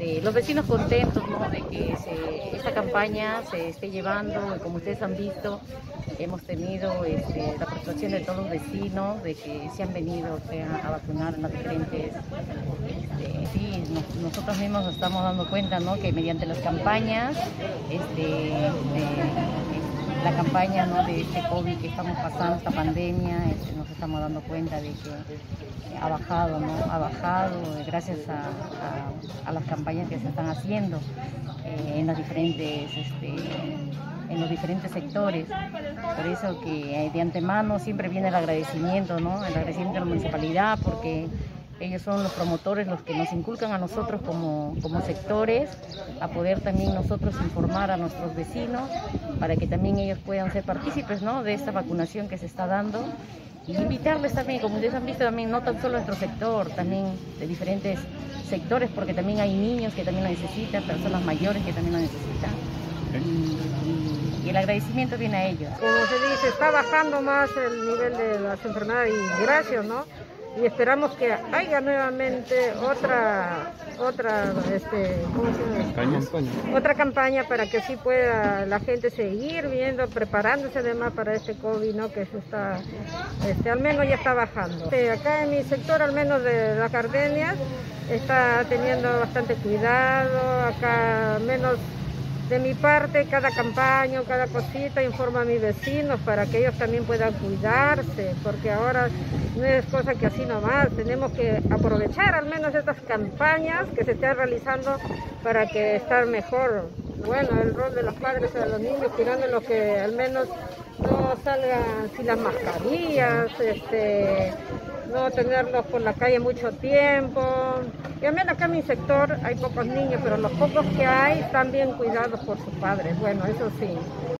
los vecinos contentos, ¿no?, de que esta campaña se esté llevando. Como ustedes han visto, hemos tenido la participación de todos los vecinos, de que se han venido a vacunar en las diferentes... sí, nosotros mismos nos estamos dando cuenta, ¿no?, que mediante las campañas, la campaña, ¿no?, de este COVID que estamos pasando, esta pandemia, nos estamos dando cuenta de que ha bajado, ¿no? Ha bajado gracias a las campañas que se están haciendo en los diferentes sectores. Por eso que de antemano siempre viene el agradecimiento, ¿no?, el agradecimiento a la municipalidad, porque ellos son los promotores, los que nos inculcan a nosotros como sectores, a poder también nosotros informar a nuestros vecinos para que también ellos puedan ser partícipes, ¿no?, de esta vacunación que se está dando, y invitarles también, como ustedes han visto, también no tan solo nuestro sector, también de diferentes sectores, porque también hay niños que también lo necesitan, personas mayores que también lo necesitan. Y el agradecimiento viene a ellos. Como se dice, está bajando más el nivel de las enfermedades, y gracias, ¿no? Y esperamos que haya nuevamente otra campaña para que así pueda la gente seguir viendo, preparándose además para este COVID, ¿no?, que se está, al menos ya está bajando. Acá en mi sector, al menos de las gardenias, está teniendo bastante cuidado. Acá, al menos de mi parte, cada campaña o cada cosita informa a mis vecinos para que ellos también puedan cuidarse, porque ahora no es cosa que así nomás, tenemos que aprovechar al menos estas campañas que se están realizando para que estar mejor. Bueno, el rol de los padres a los niños, cuidándolos, que al menos no salgan sin las mascarillas, no tenerlos por la calle mucho tiempo. Y al menos acá en mi sector hay pocos niños, pero los pocos que hay están bien cuidados por sus padres. Bueno, eso sí.